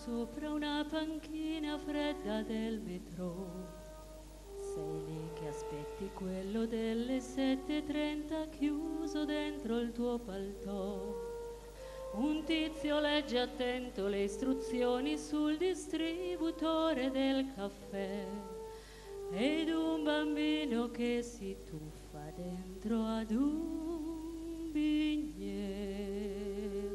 sopra una panchina fredda del metro. Sei lì che aspetti quello delle 7:30 chiuso dentro il tuo paltò. Un tizio legge attento le istruzioni sul distributore del caffè ed un bambino che si tuffa dentro ad un bignè.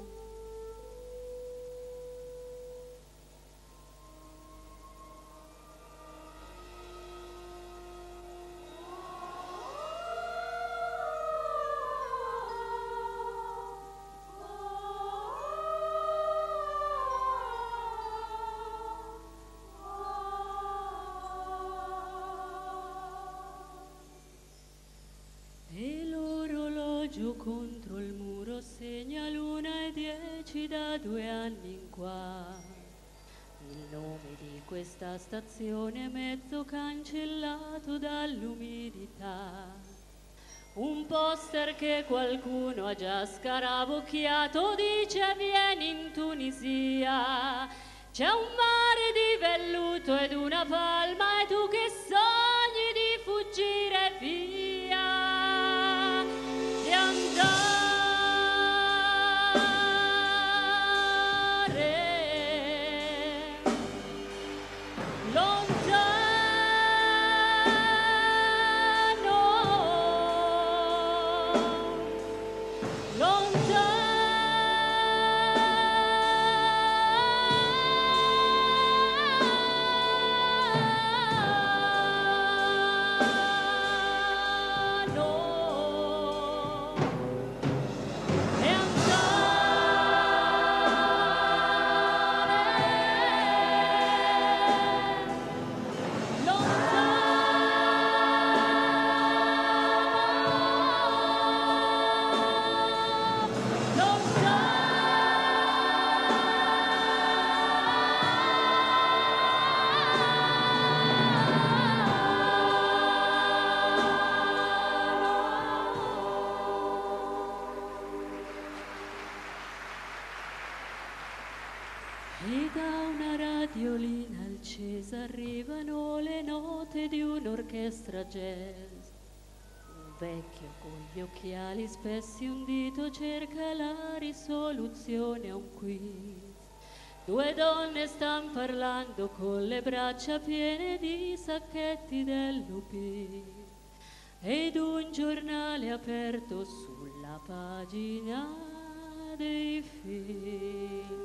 Contro il muro segna l'1:10 da 2 anni in qua. Il nome di questa stazione è mezzo cancellato dall'umidità. Un poster che qualcuno ha già scarabocchiato dice vieni in Tunisia. C'è un mare di velluto ed una palma e tu che sogni di fuggire via. E da una radiolina accesa arrivano le note di un'orchestra jazz. Un vecchio con gli occhiali spessi un dito cerca la risoluzione a un quiz. 2 donne stanno parlando con le braccia piene di sacchetti dell'UP ed un giornale aperto sulla pagina dei film.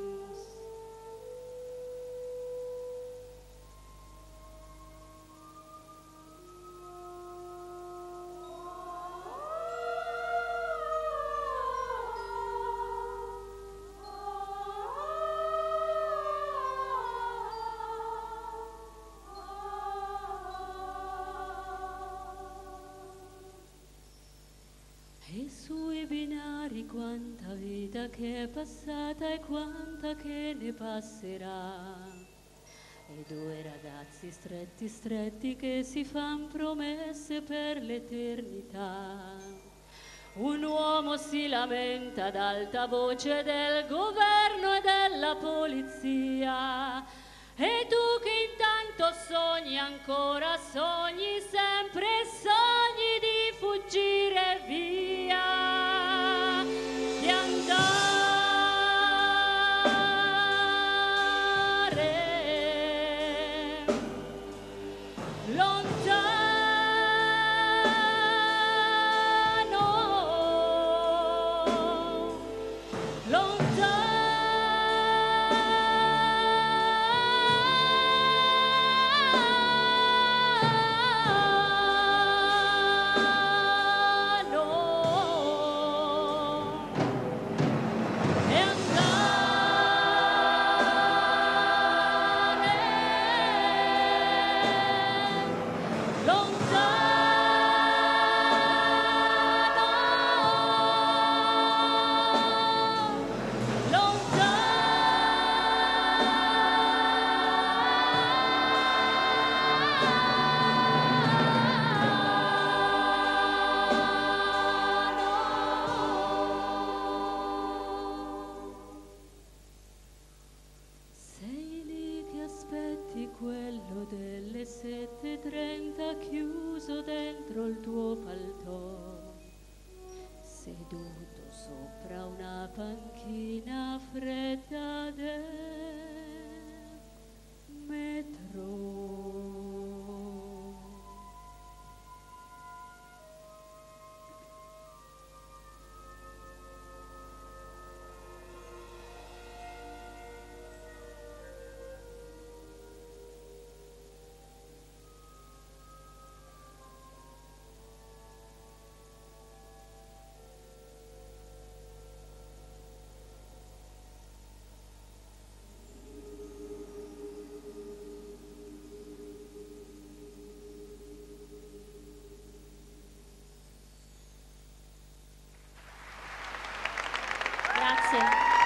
E sui binari quanta vita che è passata e quanta che ne passerà. E 2 ragazzi stretti stretti che si fan promesse per l'eternità. Un uomo si lamenta ad alta voce del governo e della polizia. E tu che intanto sogni ancora, sogni sempre, sogni di fuggire via, di andare lontano. dentro il tuo paltò, seduto sopra una panchina fredda del metro. Grazie.